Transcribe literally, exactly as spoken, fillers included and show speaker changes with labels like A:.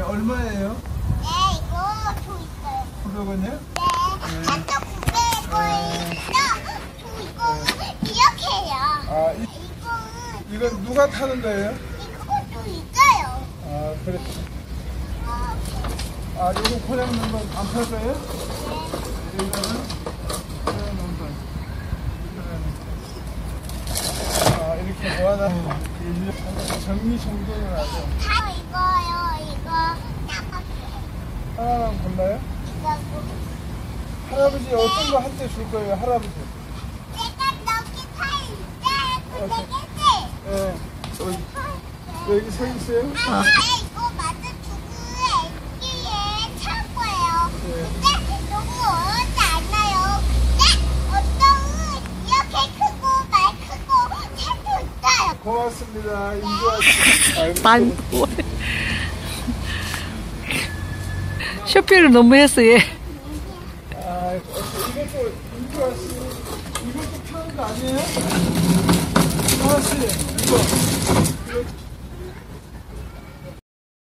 A: 얼마예요?
B: 네, 이거 저 있어요.
A: 구백 원이요?
B: 네, 아까 구백 원이랑 저 이거는 이렇게 해요.
A: 아, 이,
B: 이거는
A: 이건 누가 타는 거예요?
B: 이것도 있어요.
A: 아, 그래.
B: 어,
A: 아, 이거 고장 넘버 안 팔 거예요?
B: 네.
A: 이거는 고장 넘버. 아, 이렇게 모아놔. 정리 정돈을 하죠.
B: 다 이거요. 이거 나갔어요.
A: 하나만 골라요?
B: 이거고.
A: 할아버지 어떤 거 한 대 줄 거예요, 할아버지?
B: 내가 여기 파 있대. 그 내겠지?
A: 예. 여기, 여기 서 있어요?
B: 아, 이거 맞아 두고 애기에 찰 거예요.
A: 네.
B: 근데 너무 어렵지 않아요. 근데 어떤 이렇게 크고 말 크고 살도 있어요.
A: 고맙습니다. 인도하시고.
C: 난 쇼핑을 너무 했어 얘.
A: 아, 이것도 인도하시 이것도 파는 거 아니에요? 아씨 이거.